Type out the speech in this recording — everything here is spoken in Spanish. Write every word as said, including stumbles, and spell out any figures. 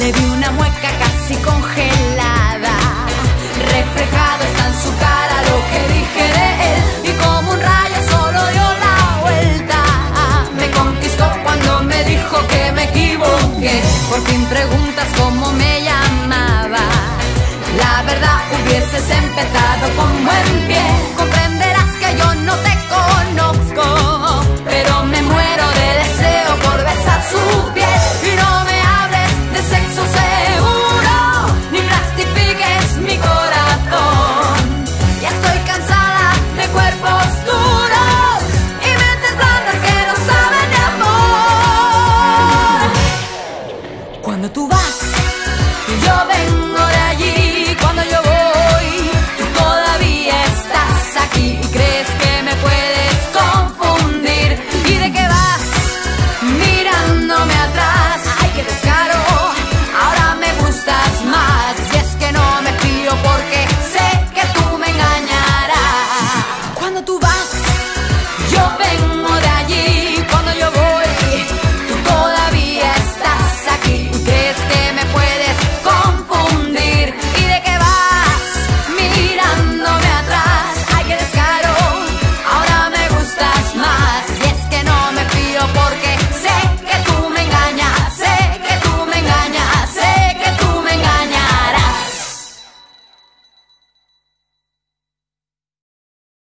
Le vi una mueca casi congelada, reflejado está en su cara lo que dije de él, y como un rayo solo dio la vuelta. Me conquistó cuando me dijo que me equivoqué. Por fin preguntas cómo me llamaba. La verdad hubieses empezado con buen pie. Comprenderás que yo no te conozco.